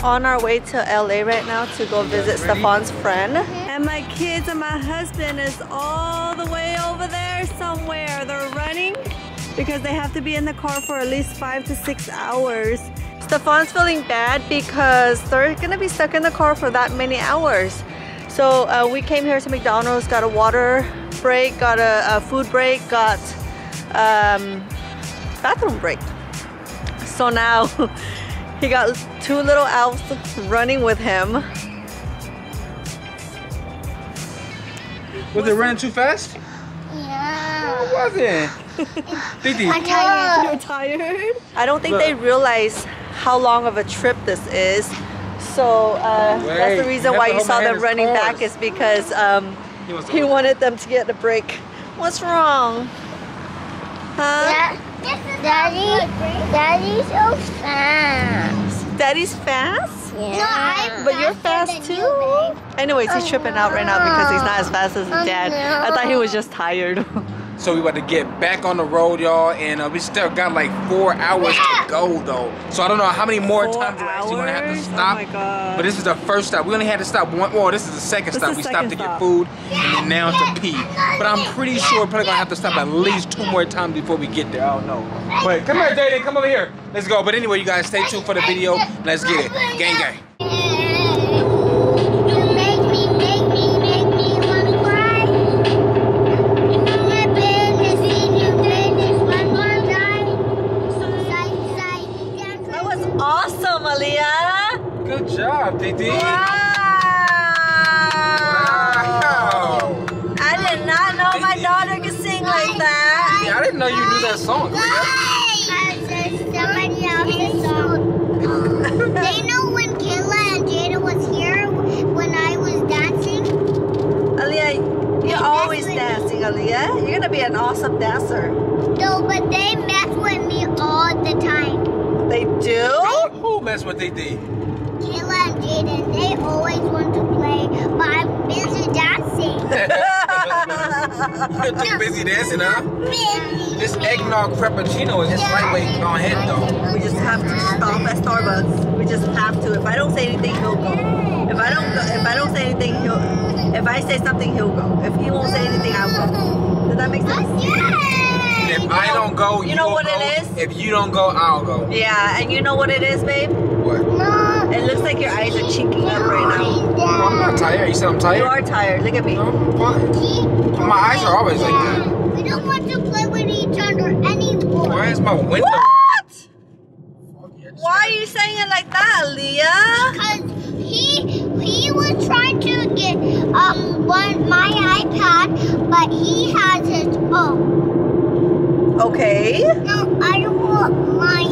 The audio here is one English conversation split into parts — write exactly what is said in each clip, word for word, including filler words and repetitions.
on our way to L A right now to go visit Stephone's friend. And my kids and my husband is all the way over there somewhere. They're running because they have to be in the car for at least five to six hours. Stephone's feeling bad because they're gonna be stuck in the car for that many hours. So uh, we came here to McDonald's, got a water break, got a, a food break, got um, bathroom break. So now he got two little elves running with him. Was it running too fast? Yeah. No, it wasn't. Didi. I'm tired. You're tired? I don't think they realize how long of a trip this is. So uh, Wait, that's the reason you why have you to saw hold my them hand running as back cars. is because um, He wants to he hold it. wanted them to get a break. What's wrong? Huh? Dad, Daddy, Daddy's so fast. Daddy's fast? Yeah. No, I'm But you're fast faster than too? you, babe. Anyways, he's Oh, tripping out right now because he's not as fast as his Oh, dad. I thought he was just tired. So we about to get back on the road, y'all, and uh, we still got like four hours to go, though. So I don't know how many more Four times we're actually gonna have to hours? stop. Oh my God. But this is the first stop. We only had to stop one. Well, this is the second This stop. is We the stopped to second get stop. food, and then now to pee. But I'm pretty sure we're probably gonna have to stop at least two more times before we get there. I don't know. But come here, Jayden. Come over here. Let's go. But anyway, you guys, stay tuned for the video. Let's get it. Gang, gang. You make me, make me, make me wanna cry. You know my business, and you made this one more time. So side, side, dance. That was awesome, Aaliyah. Good job, Didi. Wow. Wow. I did not know my daughter could sing like that. Yeah, I didn't know you knew that song. Somebody else's song. They know when Kayla and Jada was here when I was dancing. Aaliyah, you're always dancing, Aaliyah. You're gonna be an awesome dancer. No, but they mess with me all the time. They do? Who messed with Didi? Kayla and Jayden, they always want to play, but I'm busy dancing. You're too busy dancing, huh? Busy. This eggnog frappuccino is just lightweight on head, though. We just have to stop at Starbucks. We just have to. If I don't say anything, he'll go. If I don't go, if I don't say anything, he'll. If I say something, he'll go. If he won't say anything, I'll go. Does that make sense? If I don't go, you, You know will what go. it is? If you don't go, I'll go. Yeah, and you know what it is, babe? What? No. It looks like your eyes are chinking up right now. Oh, I'm not tired. You said I'm tired? You are tired. Look at me. No, I'm fine. My eyes are always like that. We don't want to play with each other anymore. Why is my window? What? Why are you saying it like that, Aaliyah? Because he he was trying to get um one my iPad, but he has his own. Okay. No, I don't want my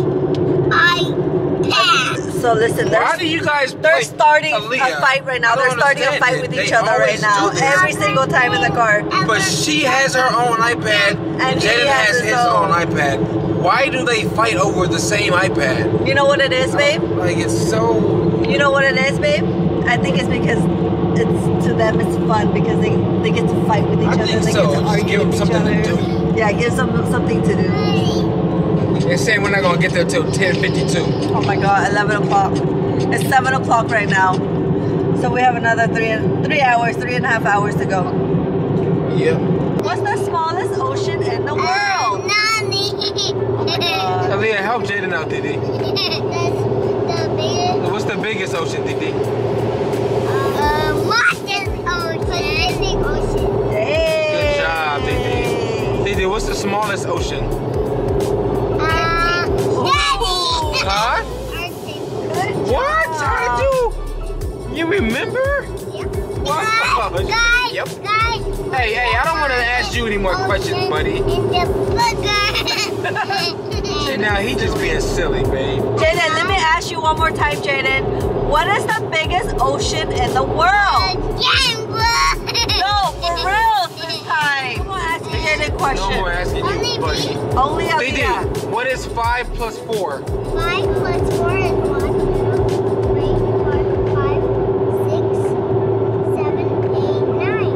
iPad. So listen, Why they're, do you guys they're play? starting Aaliyah, a fight right now. I They're don't starting a understand fight it. with They each other right always now. do this. Every single time in the car. But she has her own iPad, and he Jayden has has his his own. own iPad. Why do they fight over the same iPad? You know what it is, babe? Like, it's so... You know what it is, babe? I think it's because it's to them it's fun because they, they get to fight with each I other. think They so. get to Just argue give them with each something other. to do. Yeah, give them something to do. They said we're not going to get there till ten fifty-two. Oh my God, eleven o'clock. It's seven o'clock right now. So we have another three three hours, three and a half hours to go. Yep. What's the smallest ocean in the world? Nani. Aaliyah, help Jayden out, Didi. That's the biggest. What's the biggest ocean, Didi? Uh, Washington Ocean. Pacific Ocean. Hey. Good job, Didi. Didi, what's the smallest ocean? Uh, Daddy. Huh? Arctic. What? How did you? You remember? Yep. What? Guys, guys, Yep. guys. Hey, hey, I don't want to ask you any more questions, buddy. In the booger. And now he just being silly, babe. Jayden, let me ask you one more time, Jayden. What is the biggest ocean in the world? No, for real this time. Come on, ask me Jayden a No question. more asking you, buddy. Only Didi, Aaliyah. what is five plus four? Five plus four is one, two, three, four, five, six, seven, eight, nine.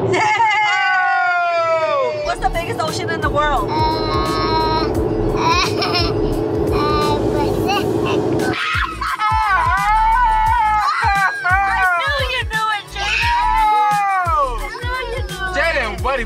Oh! What's the biggest ocean in the world? Uh, uh, uh, Pacific.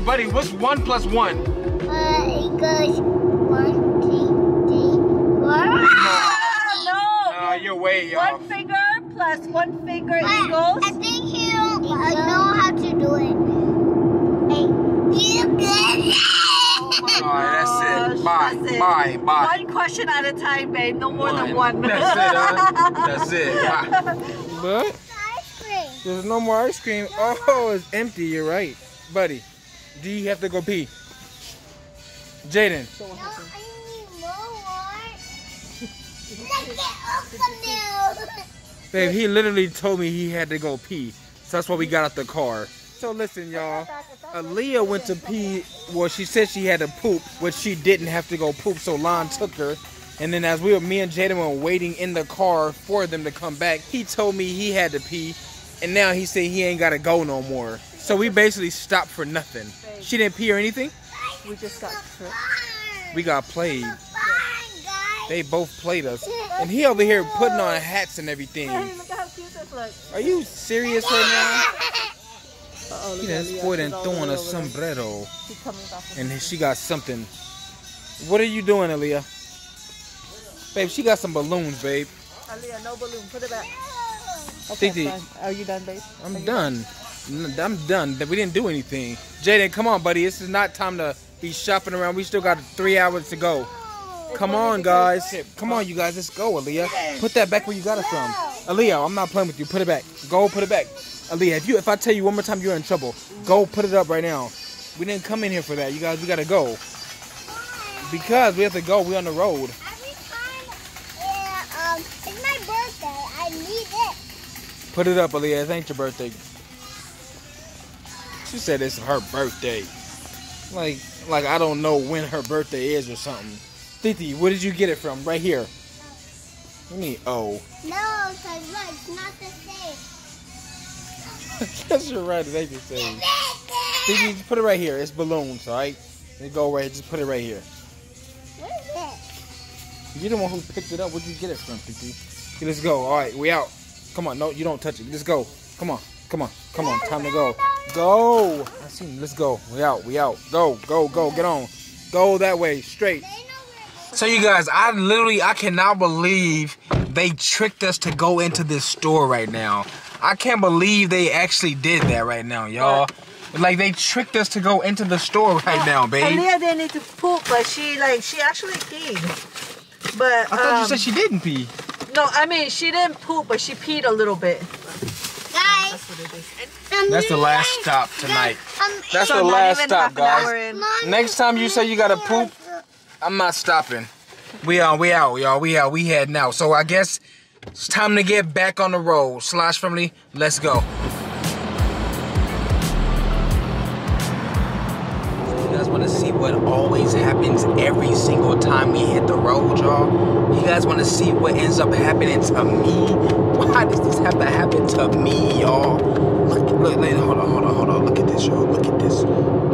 buddy, what's one plus one? Uh, it goes one, two, three, four. No. Uh, you're way off. One finger plus one finger But equals. I think you don't uh, know how to do it. Hey, you good? Alright, that's it. Bye, That's it. bye, bye. One question at a time, babe. No more than one. That's it, huh? That's it. Bye. But Ice cream. there's no more ice cream. Oh, it's empty. You're right, buddy. Do you have to go pee? Jaden. No, I need more. Let's get open now. Babe, he literally told me he had to go pee. So that's why we got out the car. So listen, y'all. Aaliyah went to pee. Well, she said she had to poop, which she didn't have to go poop. So Lan took her. And then as we were, me and Jaden were waiting in the car for them to come back, he told me he had to pee. And now he said he ain't got to go no more. So we basically stopped for nothing. She didn't pee or anything? We just got tripped. We got played. They both played us. And he over here putting on hats and everything. Hey, look at how cute this looks. Are you serious right now? Uh-oh, He look done at Aaliyah. sport She's and all throwing the way a over there. sombrero. She's coming back with And me. she got something. What are you doing, Aaliyah? Babe, she got some balloons, babe. Aaliyah, no balloon. Put it back. Titi. fine. Are you done, babe? Are I'm you done. N- I'm done. We didn't do anything. Jaden, come on, buddy. This is not time to be shopping around. We still got three hours to go. Come on, guys. Come on, you guys. Let's go, Aaliyah. Put that back where you got it from. Aaliyah, I'm not playing with you. Put it back. Go put it back. Aaliyah, if you if I tell you one more time you're in trouble, go put it up right now. We didn't come in here for that. You guys, we got to go. Because we have to go. We're on the road. Every time, yeah, um, it's my birthday. I need it. Put it up, Aaliyah. It ain't your birthday. She said it's her birthday. Like, like I don't know when her birthday is or something. Titi, where did you get it from? Right here. Let me. Oh. No, because look, it's not the same. Yes, you're right. It ain't the same. Titi, just put it right here. It's balloons, all right? They go right. Just put it right here. What is it? You're the one who picked it up. Where'd you get it from, Titi? Okay, let's go. All right, we out. Come on. No, you don't touch it. Let's go. Come on. Come on. Come on. Time to go. Go. I see. Let's go. We out. We out. Go. Go. Go. Get on. Go that way. Straight. So you guys, I literally, I cannot believe they tricked us to go into this store right now. I can't believe they actually did that right now, y'all. Like, they tricked us to go into the store right now, babe. Aaliyah didn't need to poop, but she like she actually peed. But I thought um, you said she didn't pee. no, I mean she didn't poop, but she peed a little bit. Guys, That's what it is. um, That's the last stop tonight. Um, That's So the not last even stop, half an hour guys. in. Mom, Next time you say you gotta poop, I'm not stopping. We out, we out, y'all. We out, we heading out. So I guess it's time to get back on the road. Slosh family, let's go. You guys want to see what always happens every single time we hit the road, y'all? You guys want to see what ends up happening to me? Why does this have to happen to me, y'all? Look, look, look, hold on, hold on, hold on. Look at this, y'all. Look at this.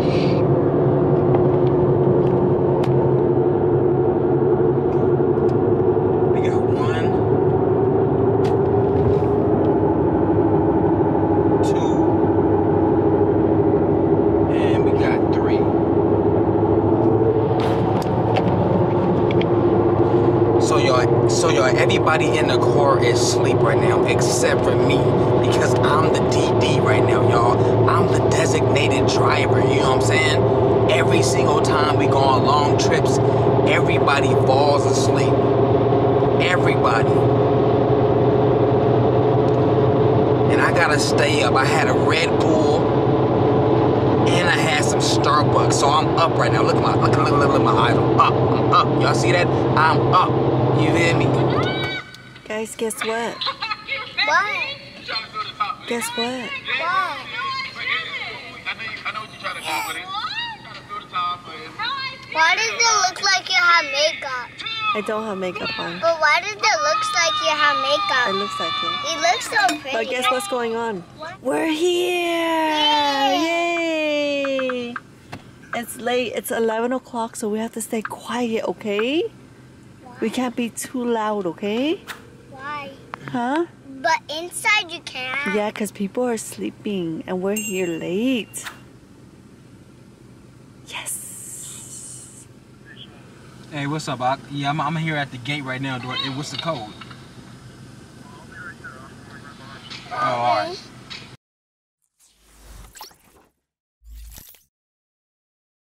We got one, two, and we got three. So y'all, so y'all, everybody in the car is asleep right now except for me because I'm the D D right now, y'all. I'm the designated driver, you know what I'm saying? Every single time we go on long trips, everybody falls asleep. Everybody. And I gotta stay up. I had a Red Bull and I had some Starbucks, so I'm up right now. Look at my, look, look, look, look at my eyes. I'm up, I'm up. Y'all see that? I'm up. You hear me? Guys, guess what? what? Guess what? What? Why does it look like you have makeup? I don't have makeup on. But why does it look like you have It makeup? looks like it. It looks so pretty. But guess what's going on? We're here! Yay! It's late. It's eleven o'clock, so we have to stay quiet, okay? We can't be too loud, okay? Why? Huh? But inside you can. Yeah, because people are sleeping and we're here late. Yes. Hey, what's up, Ak? Yeah, I'm, I'm here at the gate right now. Hey, what's the code? Oh, all right.